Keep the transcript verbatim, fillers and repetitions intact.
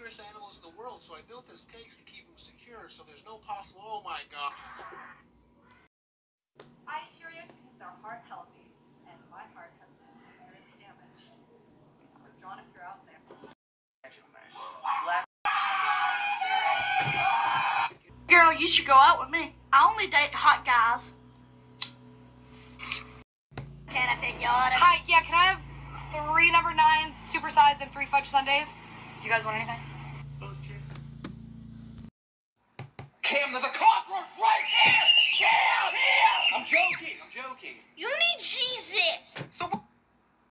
weirdest animals in the world, so I built this cage to keep them secure, so there's no possible. Oh my god. I eat Cheerios because they're heart healthy, and my heart has been severely damaged. So, John, if you're out there. Girl, you should go out with me. I only date hot guys. Can I take your order? Hi, yeah, can I have three number nines, supersized, and three fudge sundaes? You guys want anything? Cam, there's a cockroach right there! Down here! I'm joking, I'm joking. You need Jesus. So